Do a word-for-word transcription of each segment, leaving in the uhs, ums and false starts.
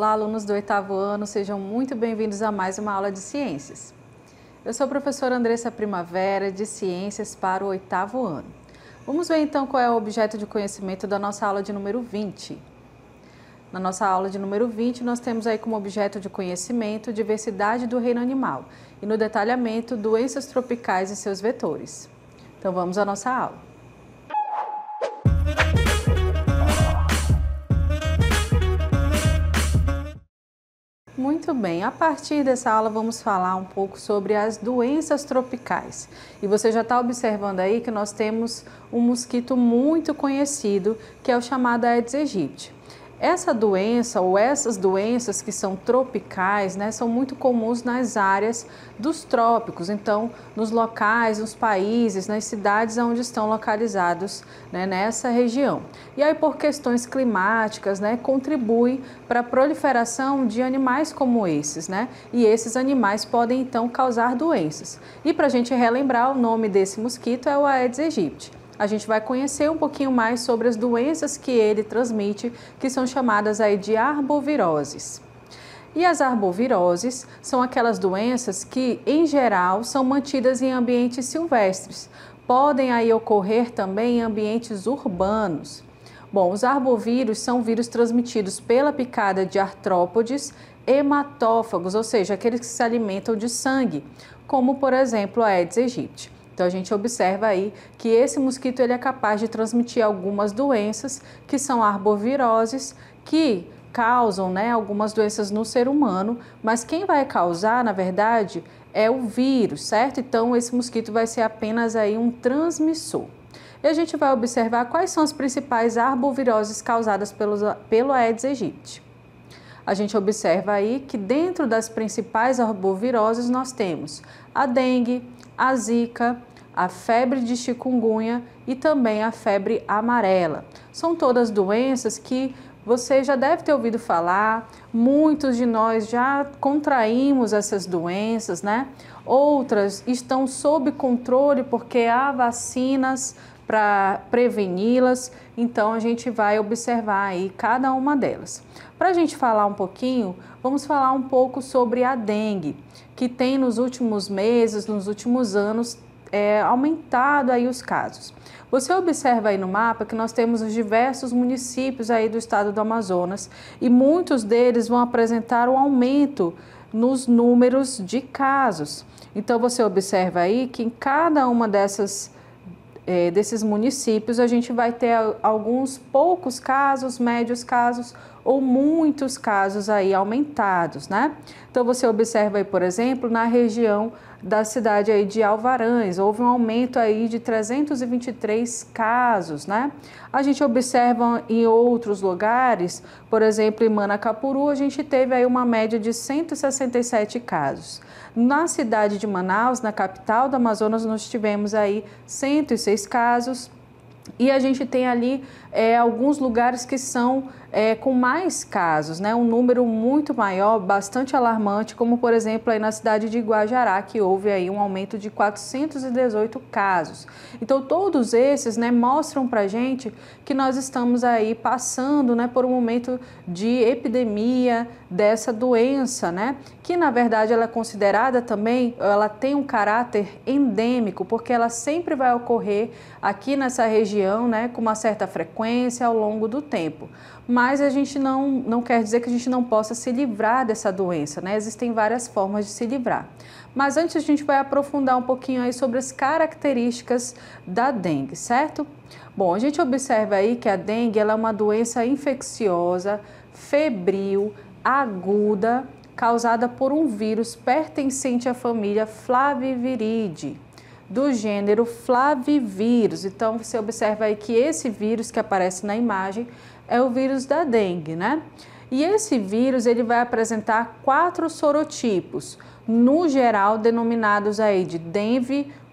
Olá, alunos do oitavo ano, sejam muito bem-vindos a mais uma aula de ciências. Eu sou a professora Andressa Primavera, de Ciências para o oitavo ano. Vamos ver então qual é o objeto de conhecimento da nossa aula de número vinte. Na nossa aula de número vinte, nós temos aí como objeto de conhecimento diversidade do reino animal e no detalhamento doenças tropicais e seus vetores. Então vamos à nossa aula. Muito bem, a partir dessa aula vamos falar um pouco sobre as doenças tropicais. E você já está observando aí que nós temos um mosquito muito conhecido, que é o chamado Aedes aegypti. Essa doença ou essas doenças que são tropicais, né, são muito comuns nas áreas dos trópicos, então nos locais, nos países, nas cidades onde estão localizados, né, nessa região. E aí por questões climáticas, né, contribui para a proliferação de animais como esses, né, e esses animais podem então causar doenças. E para a gente relembrar, o nome desse mosquito é o Aedes aegypti. A gente vai conhecer um pouquinho mais sobre as doenças que ele transmite, que são chamadas aí de arboviroses. E as arboviroses são aquelas doenças que, em geral, são mantidas em ambientes silvestres. Podem aí ocorrer também em ambientes urbanos. Bom, os arbovírus são vírus transmitidos pela picada de artrópodes hematófagos, ou seja, aqueles que se alimentam de sangue, como, por exemplo, a Aedes aegypti. Então a gente observa aí que esse mosquito ele é capaz de transmitir algumas doenças que são arboviroses, que causam, né, algumas doenças no ser humano, mas quem vai causar, na verdade, é o vírus, certo? Então esse mosquito vai ser apenas aí um transmissor. E a gente vai observar quais são as principais arboviroses causadas pelo, pelo Aedes aegypti. A gente observa aí que dentro das principais arboviroses nós temos a dengue, a zika, a febre de chikungunya e também a febre amarela. São todas doenças que você já deve ter ouvido falar, muitos de nós já contraímos essas doenças, né? Outras estão sob controle porque há vacinas para preveni-las, então a gente vai observar aí cada uma delas. Para a gente falar um pouquinho, vamos falar um pouco sobre a dengue, que tem nos últimos meses, nos últimos anos, é, aumentado aí os casos. Você observa aí no mapa que nós temos os diversos municípios aí do estado do Amazonas e muitos deles vão apresentar um aumento nos números de casos. Então você observa aí que em cada uma dessas É, desses municípios a gente vai ter alguns poucos casos, médios casos ou muitos casos aí aumentados, né? Então você observa aí, por exemplo, na região da cidade aí de Alvarães, houve um aumento aí de trezentos e vinte e três casos, né? A gente observa em outros lugares, por exemplo, em Manacapuru, a gente teve aí uma média de cento e sessenta e sete casos. Na cidade de Manaus, na capital do Amazonas, nós tivemos aí cento e seis casos. E a gente tem ali é, alguns lugares que são é, com mais casos, né? Um número muito maior, bastante alarmante, como por exemplo aí na cidade de Guajará, que houve aí um aumento de quatrocentos e dezoito casos. Então todos esses, né, mostram pra gente que nós estamos aí passando, né, por um momento de epidemia dessa doença, né? Que na verdade ela é considerada também, ela tem um caráter endêmico, porque ela sempre vai ocorrer aqui nessa região, né, com uma certa frequência ao longo do tempo. Mas a gente não, não quer dizer que a gente não possa se livrar dessa doença, né? Existem várias formas de se livrar. Mas antes a gente vai aprofundar um pouquinho aí sobre as características da dengue, certo? Bom, a gente observa aí que a dengue ela é uma doença infecciosa, febril, aguda, causada por um vírus pertencente à família Flaviviridae, do gênero Flavivírus. Então você observa aí que esse vírus que aparece na imagem é o vírus da dengue, né? E esse vírus ele vai apresentar quatro sorotipos, no geral denominados aí de dengue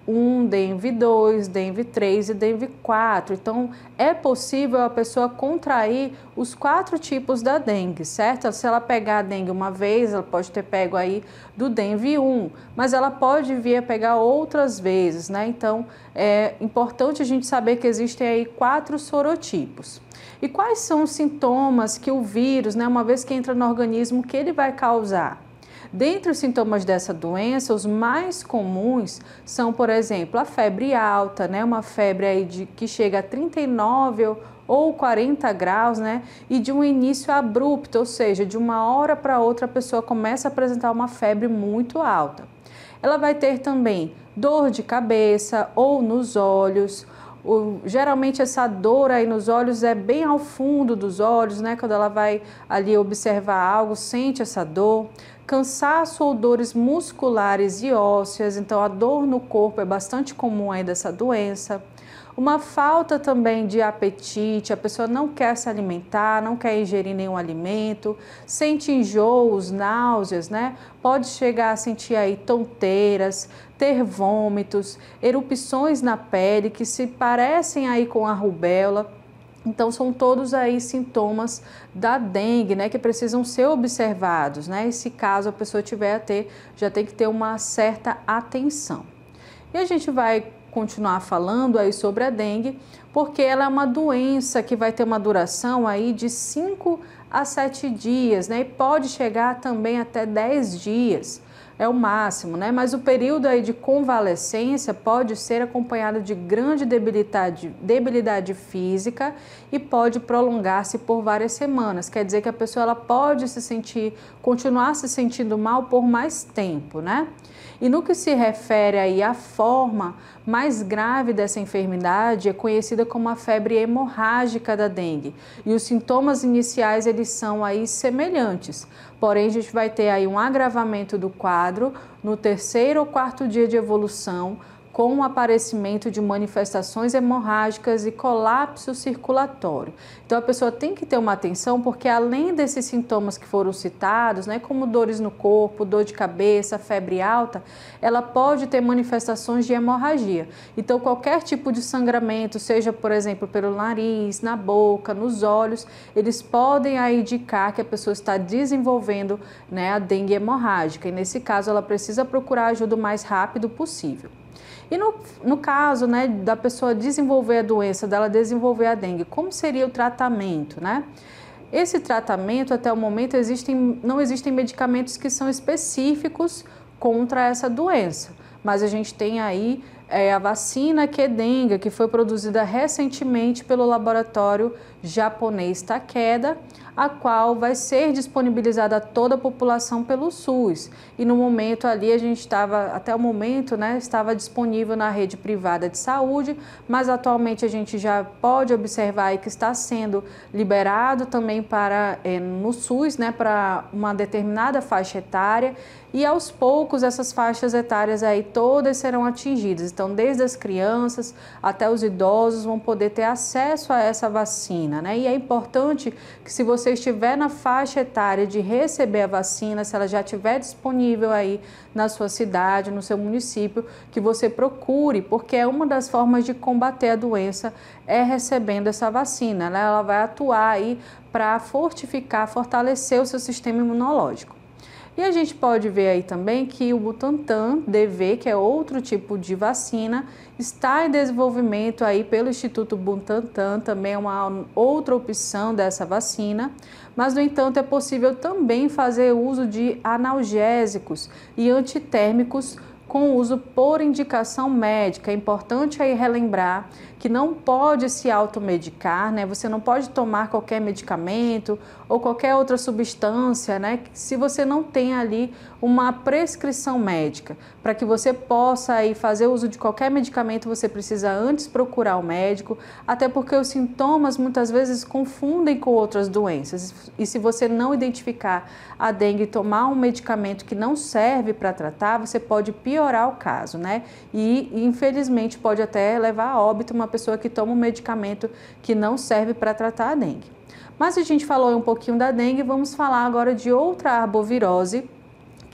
um, dengue dois, dengue três e dengue quatro. Então, é possível a pessoa contrair os quatro tipos da dengue, certo? Se ela pegar a dengue uma vez, ela pode ter pego aí do dengue um, mas ela pode vir a pegar outras vezes, né? Então, é importante a gente saber que existem aí quatro sorotipos. E quais são os sintomas que o vírus, né, uma vez que entra no organismo, que ele vai causar? Dentre os sintomas dessa doença, os mais comuns são, por exemplo, a febre alta, né? Uma febre aí de, que chega a trinta e nove ou quarenta graus, né? E de um início abrupto, ou seja, de uma hora para outra a pessoa começa a apresentar uma febre muito alta. Ela vai ter também dor de cabeça ou nos olhos. O, geralmente essa dor aí nos olhos é bem ao fundo dos olhos, né? Quando ela vai ali observar algo, sente essa dor. Cansaço ou dores musculares e ósseas, então a dor no corpo é bastante comum aí dessa doença. Uma falta também de apetite, a pessoa não quer se alimentar, não quer ingerir nenhum alimento, sente enjoos, náuseas, né? Pode chegar a sentir aí tonteiras, ter vômitos, erupções na pele que se parecem aí com a rubéola. Então, são todos aí sintomas da dengue, né, que precisam ser observados, né? E se caso a pessoa tiver a ter, já tem que ter uma certa atenção. E a gente vai continuar falando aí sobre a dengue, porque ela é uma doença que vai ter uma duração aí de cinco a sete dias, né? E pode chegar também até dez dias. É o máximo, né? Mas o período aí de convalescência pode ser acompanhado de grande debilidade, debilidade física e pode prolongar-se por várias semanas. Quer dizer que a pessoa ela pode se sentir, continuar se sentindo mal por mais tempo, né? E no que se refere aí à forma mais grave dessa enfermidade, é conhecida como a febre hemorrágica da dengue. E os sintomas iniciais, eles são aí semelhantes. Porém, a gente vai ter aí um agravamento do quadro no terceiro ou quarto dia de evolução, com o aparecimento de manifestações hemorrágicas e colapso circulatório. Então, a pessoa tem que ter uma atenção, porque além desses sintomas que foram citados, né, como dores no corpo, dor de cabeça, febre alta, ela pode ter manifestações de hemorragia. Então, qualquer tipo de sangramento, seja, por exemplo, pelo nariz, na boca, nos olhos, eles podem aí indicar que a pessoa está desenvolvendo, né, a dengue hemorrágica. E nesse caso, ela precisa procurar ajuda o mais rápido possível. E no, no caso, né, da pessoa desenvolver a doença, dela desenvolver a dengue, como seria o tratamento, né? Esse tratamento, até o momento, existem, não existem medicamentos que são específicos contra essa doença, mas a gente tem aí é, a vacina Qdenga, que foi produzida recentemente pelo laboratório japonês Takeda, a qual vai ser disponibilizada a toda a população pelo SUS. E no momento ali a gente estava, até o momento, né, estava disponível na rede privada de saúde, mas atualmente a gente já pode observar aí que está sendo liberado também para, é, no SUS, né, para uma determinada faixa etária, e aos poucos essas faixas etárias aí todas serão atingidas. Então, desde as crianças até os idosos vão poder ter acesso a essa vacina, né? E é importante que, se você estiver na faixa etária de receber a vacina, se ela já estiver disponível aí na sua cidade, no seu município, que você procure, porque é uma das formas de combater a doença, é recebendo essa vacina, né? Ela vai atuar aí para fortificar, fortalecer o seu sistema imunológico. E a gente pode ver aí também que o Butantan D V, que é outro tipo de vacina, está em desenvolvimento aí pelo Instituto Butantan, também é uma outra opção dessa vacina, mas no entanto é possível também fazer uso de analgésicos e antitérmicos com uso por indicação médica. É importante aí relembrar que não pode se automedicar, né? Você não pode tomar qualquer medicamento ou qualquer outra substância, né? Se você não tem ali uma prescrição médica. Para que você possa aí fazer uso de qualquer medicamento, você precisa antes procurar o médico, até porque os sintomas muitas vezes confundem com outras doenças. E se você não identificar a dengue e tomar um medicamento que não serve para tratar, você pode piorar o caso, né? E infelizmente pode até levar a óbito uma pessoa que toma um medicamento que não serve para tratar a dengue. Mas a gente falou um pouquinho da dengue, vamos falar agora de outra arbovirose,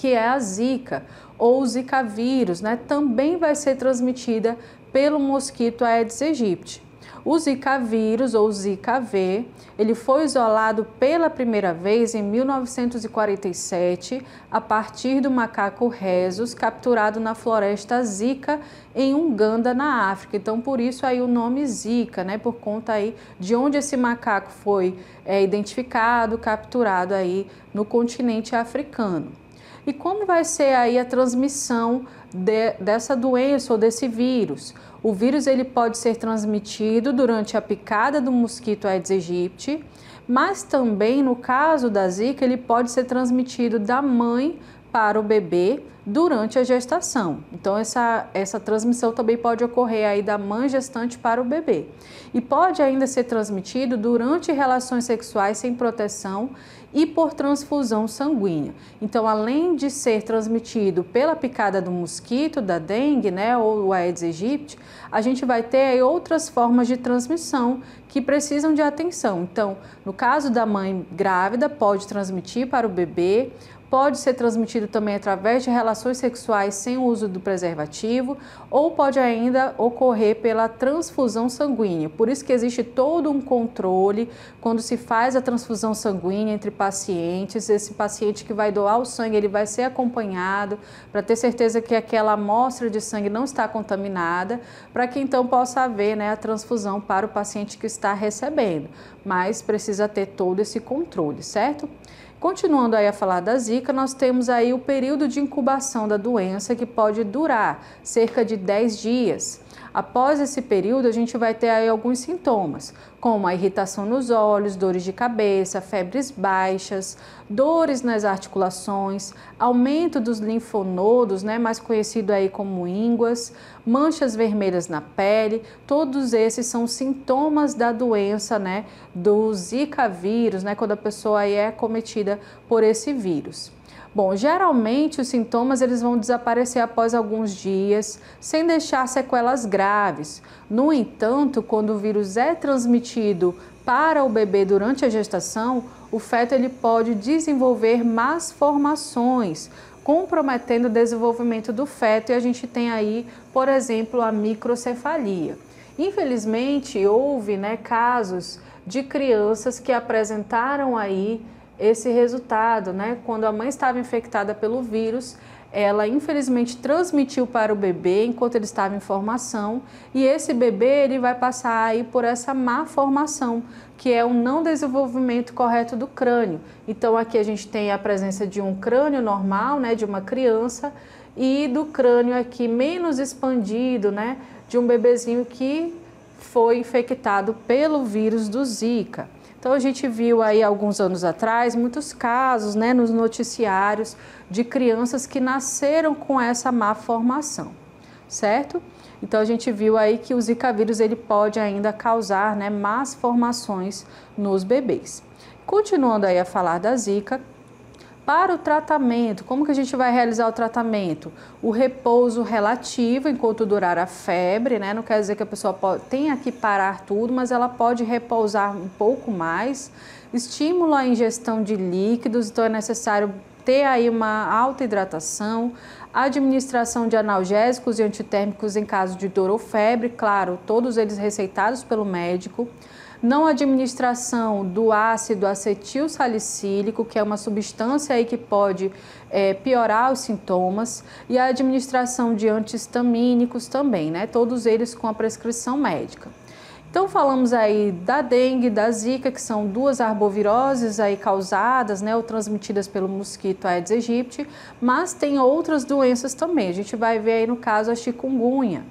que é a Zika ou Zika vírus, né? Também vai ser transmitida pelo mosquito Aedes aegypti. O Zika vírus ou Zika V, ele foi isolado pela primeira vez em mil novecentos e quarenta e sete a partir do macaco Rhesus capturado na floresta Zika em Uganda, na África. Então, por isso aí o nome Zika, né? Por conta aí de onde esse macaco foi é, identificado, capturado aí no continente africano. E como vai ser aí a transmissão de, dessa doença ou desse vírus? O vírus ele pode ser transmitido durante a picada do mosquito Aedes aegypti, mas também no caso da Zika ele pode ser transmitido da mãe para o bebê durante a gestação. Então essa, essa transmissão também pode ocorrer aí da mãe gestante para o bebê. E pode ainda ser transmitido durante relações sexuais sem proteção e por transfusão sanguínea. Então, além de ser transmitido pela picada do mosquito, da dengue, né, ou o Aedes aegypti, a gente vai ter aí outras formas de transmissão que precisam de atenção. Então, no caso da mãe grávida, pode transmitir para o bebê, pode ser transmitido também através de relações sexuais sem o uso do preservativo ou pode ainda ocorrer pela transfusão sanguínea. Por isso que existe todo um controle quando se faz a transfusão sanguínea entre pacientes. Esse paciente que vai doar o sangue, ele vai ser acompanhado para ter certeza que aquela amostra de sangue não está contaminada, para que então possa haver, né, a transfusão para o paciente que está recebendo. Mas precisa ter todo esse controle, certo? Continuando aí a falar da Zika, nós temos aí o período de incubação da doença que pode durar cerca de dez dias. Após esse período, a gente vai ter aí alguns sintomas, como a irritação nos olhos, dores de cabeça, febres baixas, dores nas articulações, aumento dos linfonodos, né, mais conhecido aí como ínguas, manchas vermelhas na pele. Todos esses são sintomas da doença, né, do Zika vírus, né, quando a pessoa aí é acometida por esse vírus. Bom, geralmente os sintomas eles vão desaparecer após alguns dias, sem deixar sequelas graves. No entanto, quando o vírus é transmitido para o bebê durante a gestação, o feto ele pode desenvolver más formações, comprometendo o desenvolvimento do feto, e a gente tem aí, por exemplo, a microcefalia. Infelizmente, houve, né, casos de crianças que apresentaram aí esse resultado, né? Quando a mãe estava infectada pelo vírus, ela infelizmente transmitiu para o bebê enquanto ele estava em formação, e esse bebê ele vai passar aí por essa má formação, que é o não desenvolvimento correto do crânio. Então aqui a gente tem a presença de um crânio normal, né, de uma criança, e do crânio aqui menos expandido, né, de um bebezinho que foi infectado pelo vírus do Zika. Então a gente viu aí alguns anos atrás muitos casos, né, nos noticiários de crianças que nasceram com essa má formação, certo? Então a gente viu aí que o Zika vírus ele pode ainda causar, né, más formações nos bebês. Continuando aí a falar da Zika, para o tratamento, como que a gente vai realizar o tratamento? O repouso relativo enquanto durar a febre, né? Não quer dizer que a pessoa pode, tenha que parar tudo, mas ela pode repousar um pouco mais. Estímulo à ingestão de líquidos, então é necessário ter aí uma alta hidratação. Administração de analgésicos e antitérmicos em caso de dor ou febre, claro, todos eles receitados pelo médico. Não administração do ácido acetil salicílico, que é uma substância aí que pode é, piorar os sintomas, e a administração de anti-histamínicos também, né? Todos eles com a prescrição médica. Então falamos aí da dengue, da zika, que são duas arboviroses aí causadas, né, ou transmitidas pelo mosquito Aedes aegypti, mas tem outras doenças também. A gente vai ver aí no caso a chikungunya.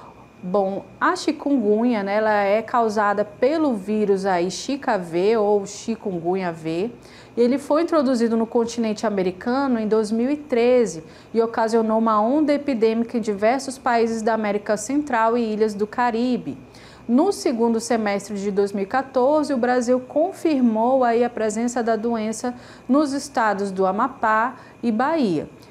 Bom, a chikungunya, né, ela é causada pelo vírus aí Zika V ou chikungunya V. E ele foi introduzido no continente americano em dois mil e treze e ocasionou uma onda epidêmica em diversos países da América Central e ilhas do Caribe. No segundo semestre de dois mil e quatorze, o Brasil confirmou aí a presença da doença nos estados do Amapá e Bahia.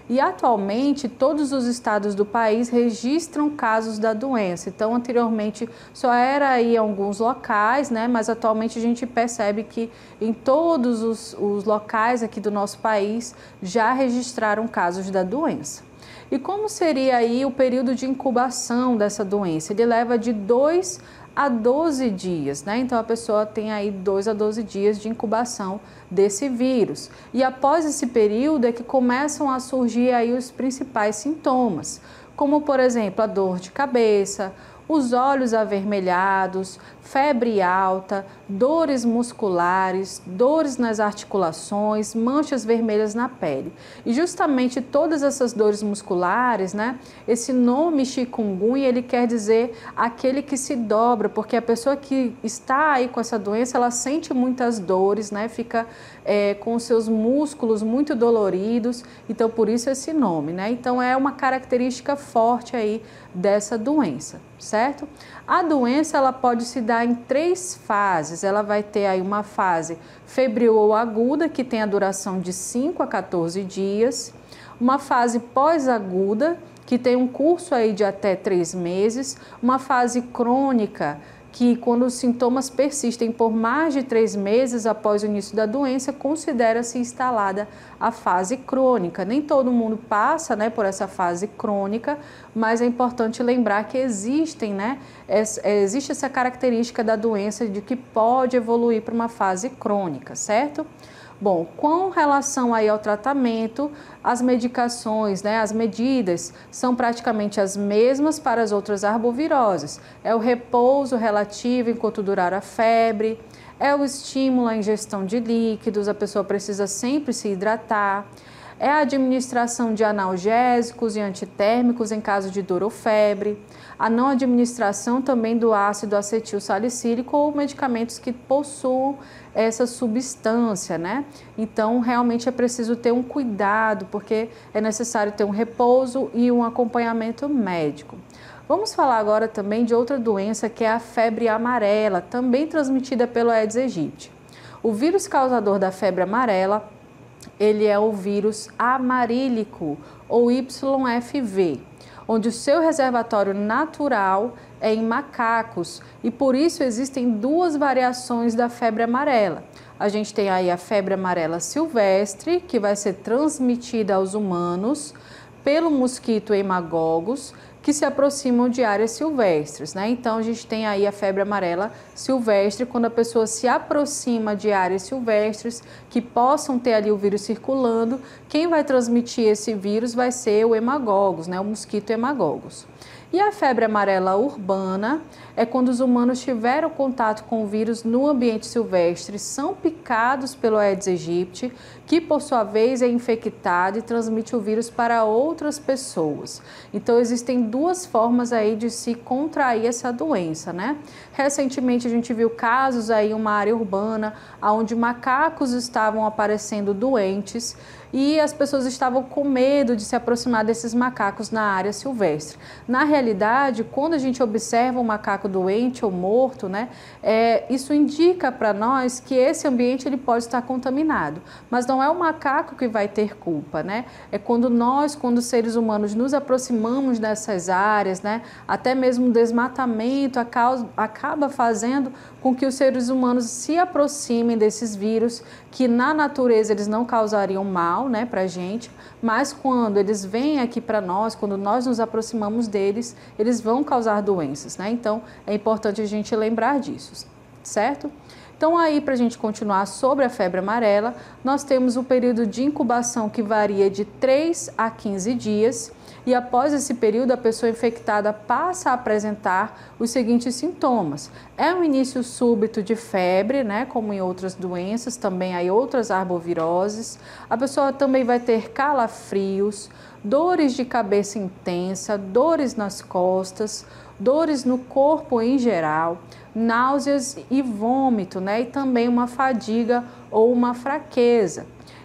E atualmente todos os estados do país registram casos da doença. Então anteriormente só era aí em alguns locais, né? Mas atualmente a gente percebe que em todos os, os locais aqui do nosso país já registraram casos da doença. E como seria aí o período de incubação dessa doença? Ele leva de dois a doze dias, né? Então a pessoa tem aí dois a doze dias de incubação desse vírus. E após esse período é que começam a surgir aí os principais sintomas, como por exemplo a dor de cabeça, os olhos avermelhados, febre alta, dores musculares, dores nas articulações, manchas vermelhas na pele. E justamente todas essas dores musculares, né? Esse nome chikungunya, ele quer dizer aquele que se dobra, porque a pessoa que está aí com essa doença, ela sente muitas dores, né? Fica é, com os seus músculos muito doloridos, então por isso esse nome, né? Então é uma característica forte aí dessa doença, certo? A doença ela pode se dar em três fases. Ela vai ter aí uma fase febril ou aguda, que tem a duração de cinco a quatorze dias, uma fase pós-aguda, que tem um curso aí de até três meses, uma fase crônica, que quando os sintomas persistem por mais de três meses após o início da doença, considera-se instalada a fase crônica. Nem todo mundo passa, né, por essa fase crônica, mas é importante lembrar que existem, né, existe essa característica da doença de que pode evoluir para uma fase crônica, certo? Bom, com relação aí ao tratamento, as medicações, né, as medidas são praticamente as mesmas para as outras arboviroses. É o repouso relativo enquanto durar a febre, é o estímulo à ingestão de líquidos, a pessoa precisa sempre se hidratar, é a administração de analgésicos e antitérmicos em caso de dor ou febre, a não administração também do ácido acetil salicílico ou medicamentos que possuam essa substância, né? Então, realmente é preciso ter um cuidado, porque é necessário ter um repouso e um acompanhamento médico. Vamos falar agora também de outra doença que é a febre amarela, também transmitida pelo Aedes aegypti. O vírus causador da febre amarela, ele é o vírus amarílico ou Y F V, onde o seu reservatório natural é em macacos e por isso existem duas variações da febre amarela. A gente tem aí a febre amarela silvestre, que vai ser transmitida aos humanos pelo mosquito hemagogos, que se aproximam de áreas silvestres, né? Então a gente tem aí a febre amarela silvestre, quando a pessoa se aproxima de áreas silvestres que possam ter ali o vírus circulando, quem vai transmitir esse vírus vai ser o hemagogos, né? O mosquito hemagogos. E a febre amarela urbana é quando os humanos tiveram contato com o vírus no ambiente silvestre, são picados pelo Aedes aegypti, que por sua vez é infectado e transmite o vírus para outras pessoas. Então existem duas formas aí de se contrair essa doença, né? Recentemente a gente viu casos aí em uma área urbana, onde macacos estavam aparecendo doentes e as pessoas estavam com medo de se aproximar desses macacos na área silvestre. Na realidade, quando a gente observa um macaco doente ou morto, né, é, isso indica para nós que esse ambiente ele pode estar contaminado, mas não é o macaco que vai ter culpa, né? É quando nós, quando seres humanos nos aproximamos dessas áreas, né, até mesmo o desmatamento acaba fazendo com que os seres humanos se aproximem desses vírus que na natureza eles não causariam mal, né, para a gente, mas quando eles vêm aqui para nós, quando nós nos aproximamos deles, eles vão causar doenças, né? Então é importante a gente lembrar disso, certo? Então aí, para a gente continuar sobre a febre amarela, nós temos o período de incubação que varia de três a quinze dias e após esse período a pessoa infectada passa a apresentar os seguintes sintomas. É um início súbito de febre, né, como em outras doenças, também há outras arboviroses. A pessoa também vai ter calafrios, dores de cabeça intensa, dores nas costas, dores no corpo em geral, náuseas e vômito, né? E também uma fadiga ou uma fraqueza.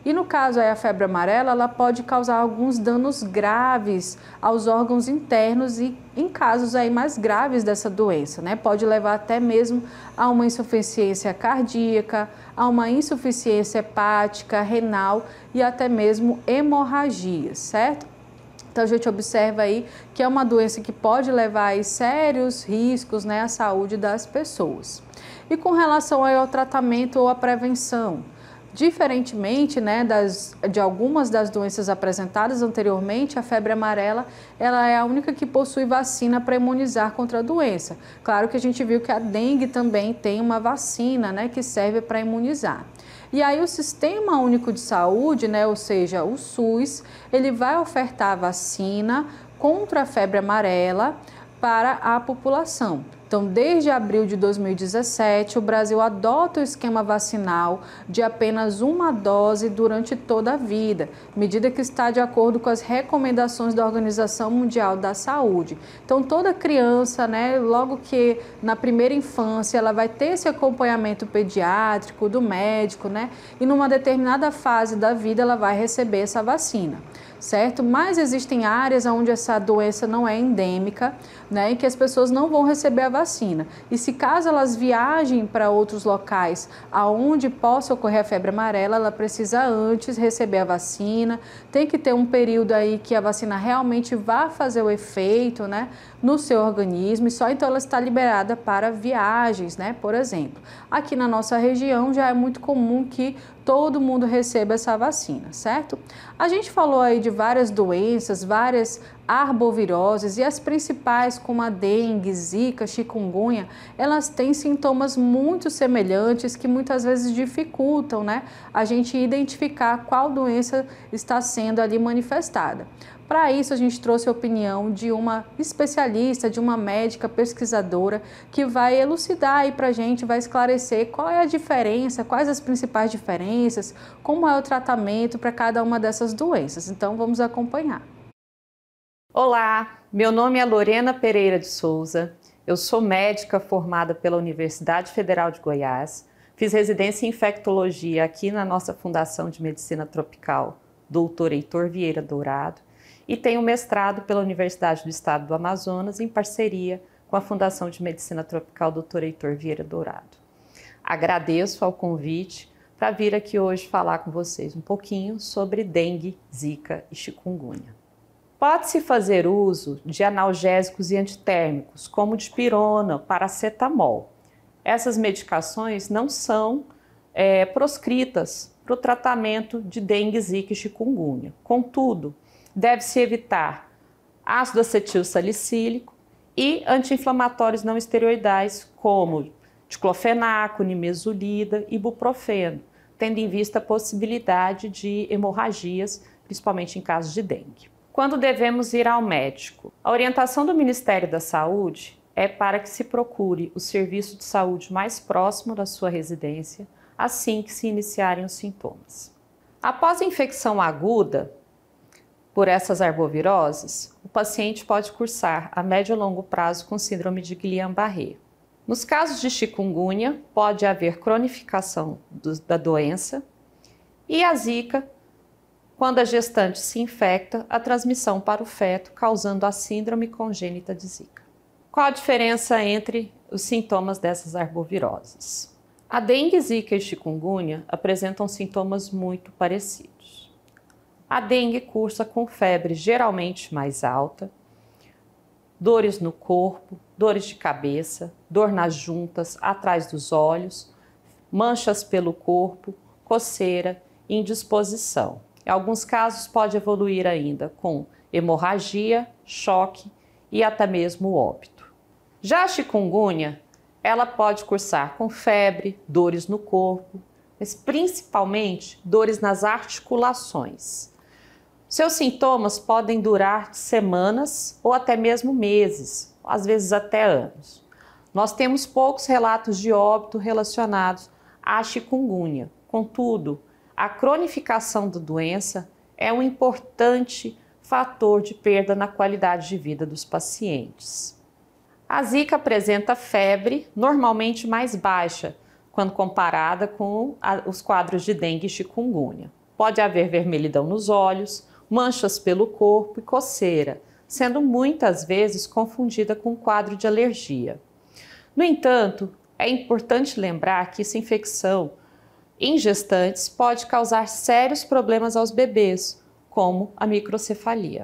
E no caso aí, a febre amarela, ela pode causar alguns danos graves aos órgãos internos e em casos aí mais graves dessa doença, né? Pode levar até mesmo a uma insuficiência cardíaca, a uma insuficiência hepática, renal e até mesmo hemorragias, certo? Então a gente observa aí que é uma doença que pode levar aí sérios riscos, né, à saúde das pessoas. E com relação aí ao tratamento ou à prevenção, diferentemente, né, das, de algumas das doenças apresentadas anteriormente, a febre amarela ela é a única que possui vacina para imunizar contra a doença. Claro que a gente viu que a dengue também tem uma vacina, né, que serve para imunizar. E aí o Sistema Único de Saúde, né, ou seja, o SUS, ele vai ofertar vacina contra a febre amarela para a população. Então, desde abril de dois mil e dezessete, o Brasil adota o esquema vacinal de apenas uma dose durante toda a vida, medida que está de acordo com as recomendações da Organização Mundial da Saúde. Então, toda criança, né, logo que na primeira infância, ela vai ter esse acompanhamento pediátrico do médico, né, e numa determinada fase da vida ela vai receber essa vacina, certo? Mas existem áreas onde essa doença não é endêmica, né, e que as pessoas não vão receber a vacina. E se caso elas viajem para outros locais aonde possa ocorrer a febre amarela, ela precisa antes receber a vacina, tem que ter um período aí que a vacina realmente vá fazer o efeito, né, no seu organismo, e só então ela está liberada para viagens, né, por exemplo. Aqui na nossa região já é muito comum que todo mundo receba essa vacina, certo? A gente falou aí de várias doenças, várias arboviroses, e as principais, como a dengue, zika, chikungunya, elas têm sintomas muito semelhantes que muitas vezes dificultam, né, a gente identificar qual doença está sendo ali manifestada. Para isso, a gente trouxe a opinião de uma especialista, de uma médica pesquisadora, que vai elucidar aí para a gente, vai esclarecer qual é a diferença, quais as principais diferenças, como é o tratamento para cada uma dessas doenças. Então, vamos acompanhar. Olá, meu nome é Lorena Pereira de Souza, eu sou médica formada pela Universidade Federal de Goiás, fiz residência em infectologia aqui na nossa Fundação de Medicina Tropical, doutor Heitor Vieira Dourado, e tenho mestrado pela Universidade do Estado do Amazonas em parceria com a Fundação de Medicina Tropical doutor Heitor Vieira Dourado. Agradeço ao convite para vir aqui hoje falar com vocês um pouquinho sobre dengue, zika e chikungunya. Pode-se fazer uso de analgésicos e antitérmicos, como dipirona, paracetamol. Essas medicações não são é, proscritas para o tratamento de dengue, zika e chikungunya. Contudo, deve-se evitar ácido acetil salicílico e anti-inflamatórios não esteroidais, como diclofenaco, nimesulida e ibuprofeno, tendo em vista a possibilidade de hemorragias, principalmente em casos de dengue. Quando devemos ir ao médico? A orientação do Ministério da Saúde é para que se procure o serviço de saúde mais próximo da sua residência, assim que se iniciarem os sintomas. Após a infecção aguda por essas arboviroses, o paciente pode cursar a médio e longo prazo com síndrome de Guillain-Barré. Nos casos de chikungunya, pode haver cronificação do, da doença, e a zika, quando a gestante se infecta, a transmissão para o feto, causando a síndrome congênita de zika. Qual a diferença entre os sintomas dessas arboviroses? A dengue, zika e chikungunya apresentam sintomas muito parecidos. A dengue cursa com febre geralmente mais alta, dores no corpo, dores de cabeça, dor nas juntas, atrás dos olhos, manchas pelo corpo, coceira e indisposição. Em alguns casos pode evoluir ainda com hemorragia, choque e até mesmo óbito. Já a chikungunya, ela pode cursar com febre, dores no corpo, mas principalmente dores nas articulações. Seus sintomas podem durar semanas ou até mesmo meses, às vezes até anos. Nós temos poucos relatos de óbito relacionados à chikungunya. Contudo, a cronificação da doença é um importante fator de perda na qualidade de vida dos pacientes. A zika apresenta febre normalmente mais baixa quando comparada com a, os quadros de dengue e chikungunya. Pode haver vermelhidão nos olhos, manchas pelo corpo e coceira, sendo muitas vezes confundida com um quadro de alergia. No entanto, é importante lembrar que essa infecção em gestantes pode causar sérios problemas aos bebês, como a microcefalia.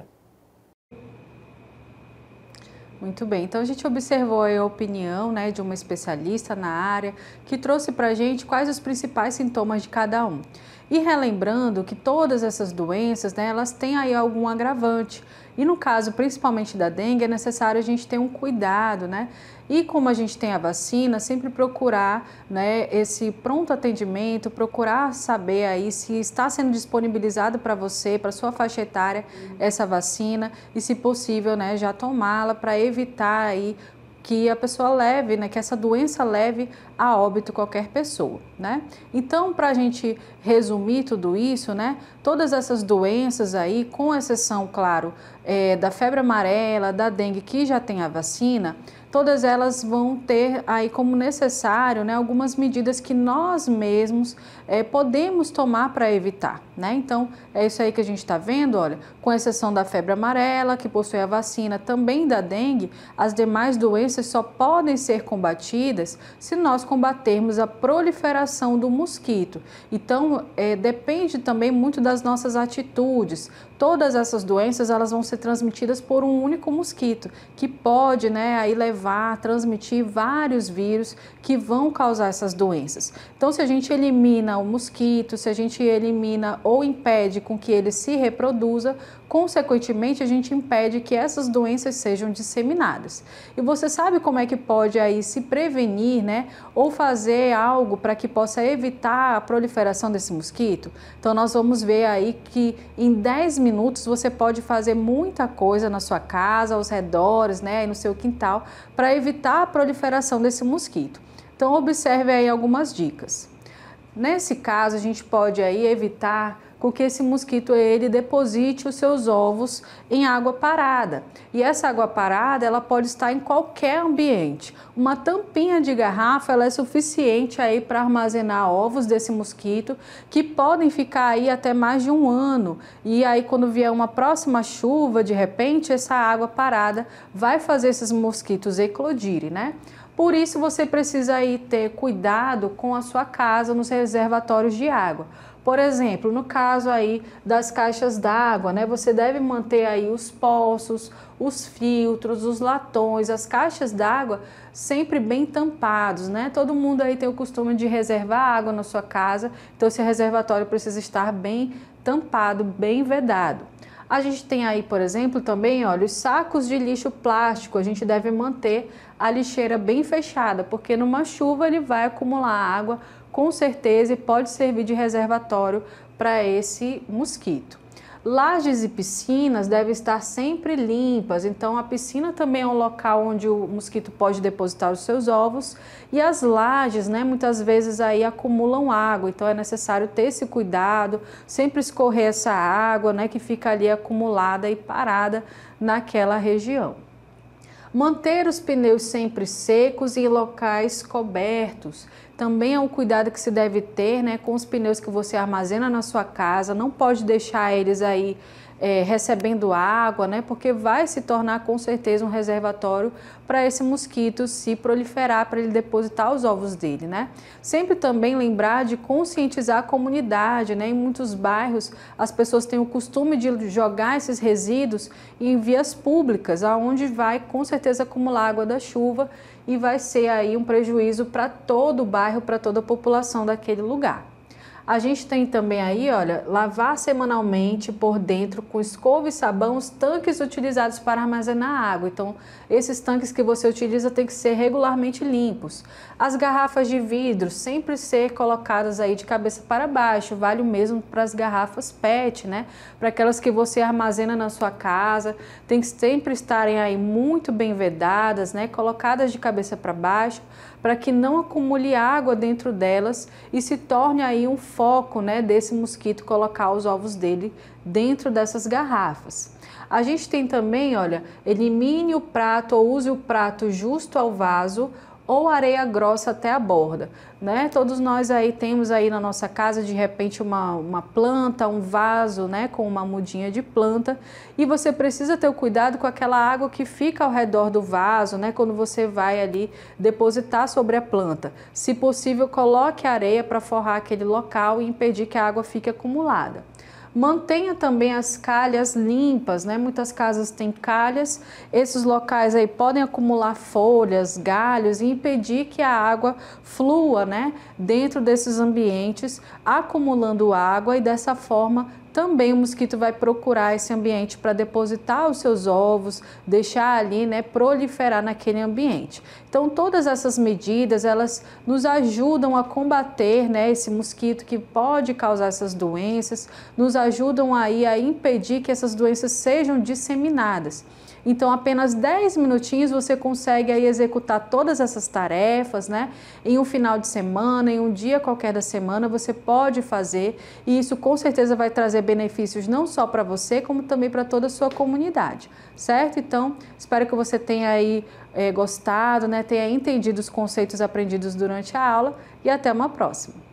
Muito bem, então a gente observou a opinião, né, de uma especialista na área que trouxe para a gente quais os principais sintomas de cada um. E relembrando que todas essas doenças, né, elas têm aí algum agravante. E no caso, principalmente da dengue, é necessário a gente ter um cuidado, né? E como a gente tem a vacina, sempre procurar, né, esse pronto atendimento, procurar saber aí se está sendo disponibilizado para você, para sua faixa etária, essa vacina e, se possível, né, já tomá-la para evitar aí que a pessoa leve, né, que essa doença leve a óbito qualquer pessoa, né? Então, para a gente resumir tudo isso, né, todas essas doenças aí, com exceção, claro, é, da febre amarela, da dengue, que já tem a vacina, todas elas vão ter aí como necessário, né, algumas medidas que nós mesmos é, podemos tomar para evitar, né? Então, é isso aí que a gente está vendo, olha, com exceção da febre amarela, que possui a vacina, também da dengue, as demais doenças só podem ser combatidas se nós combatermos a proliferação do mosquito. Então, é, depende também muito das nossas atitudes. Todas essas doenças, elas vão ser transmitidas por um único mosquito, que pode, né, aí levar, transmitir vários vírus que vão causar essas doenças. Então, se a gente elimina o mosquito, se a gente elimina ou impede com que ele se reproduza, consequentemente, a gente impede que essas doenças sejam disseminadas. E você sabe como é que pode aí se prevenir, né, ou fazer algo para que possa evitar a proliferação desse mosquito? Então, nós vamos ver aí que em dez minutos você pode fazer muita coisa na sua casa, aos redores, né, aí no seu quintal, para evitar a proliferação desse mosquito. Então, observe aí algumas dicas. Nesse caso, a gente pode aí evitar com que esse mosquito ele deposite os seus ovos em água parada. E essa água parada, ela pode estar em qualquer ambiente. Uma tampinha de garrafa, ela é suficiente aí para armazenar ovos desse mosquito, que podem ficar aí até mais de um ano. E aí, quando vier uma próxima chuva, de repente, essa água parada vai fazer esses mosquitos eclodirem, né? Por isso, você precisa aí ter cuidado com a sua casa nos reservatórios de água. Por exemplo, no caso aí das caixas d'água, né? Você deve manter aí os poços, os filtros, os latões, as caixas d'água sempre bem tampados, né? Todo mundo aí tem o costume de reservar água na sua casa, então esse reservatório precisa estar bem tampado, bem vedado. A gente tem aí, por exemplo, também, olha, os sacos de lixo plástico, a gente deve manter a lixeira bem fechada, porque numa chuva ele vai acumular água, com certeza, e pode servir de reservatório para esse mosquito. Lajes e piscinas devem estar sempre limpas, então a piscina também é um local onde o mosquito pode depositar os seus ovos, e as lajes, né, muitas vezes aí acumulam água, então é necessário ter esse cuidado, sempre escorrer essa água, né, que fica ali acumulada e parada naquela região. Manter os pneus sempre secos e em locais cobertos. Também é um cuidado que se deve ter, né, com os pneus que você armazena na sua casa. Não pode deixar eles aí é, recebendo água, né, porque vai se tornar com certeza um reservatório para esse mosquito se proliferar, para ele depositar os ovos dele, né? Sempre também lembrar de conscientizar a comunidade, né? Em muitos bairros as pessoas têm o costume de jogar esses resíduos em vias públicas, aonde vai com certeza acumular água da chuva e vai ser aí um prejuízo para todo o bairro, para toda a população daquele lugar. A gente tem também aí, olha, lavar semanalmente por dentro com escova e sabão os tanques utilizados para armazenar água. Então, esses tanques que você utiliza tem que ser regularmente limpos. As garrafas de vidro sempre ser colocadas aí de cabeça para baixo. Vale o mesmo para as garrafas P E T, né? Para aquelas que você armazena na sua casa, tem que sempre estarem aí muito bem vedadas, né? Colocadas de cabeça para baixo, para que não acumule água dentro delas e se torne aí um foco, né, desse mosquito colocar os ovos dele dentro dessas garrafas. A gente tem também, olha, elimine o prato ou use o prato justo ao vaso ou areia grossa até a borda, né? Todos nós aí temos aí na nossa casa de repente uma, uma planta, um vaso, né, com uma mudinha de planta, e você precisa ter o cuidado com aquela água que fica ao redor do vaso, né, quando você vai ali depositar sobre a planta. Se possível, coloque areia para forrar aquele local e impedir que a água fique acumulada. Mantenha também as calhas limpas, né? Muitas casas têm calhas, esses locais aí podem acumular folhas, galhos e impedir que a água flua, né, dentro desses ambientes, acumulando água, e dessa forma também o mosquito vai procurar esse ambiente para depositar os seus ovos, deixar ali, né, proliferar naquele ambiente. Então, todas essas medidas, elas nos ajudam a combater, né, esse mosquito que pode causar essas doenças, nos ajudam aí a impedir que essas doenças sejam disseminadas. Então, apenas dez minutinhos você consegue aí executar todas essas tarefas, né? Em um final de semana, em um dia qualquer da semana, você pode fazer, e isso com certeza vai trazer benefícios não só para você, como também para toda a sua comunidade, certo? Então, espero que você tenha aí é, gostado, né? Tenha entendido os conceitos aprendidos durante a aula, e até uma próxima.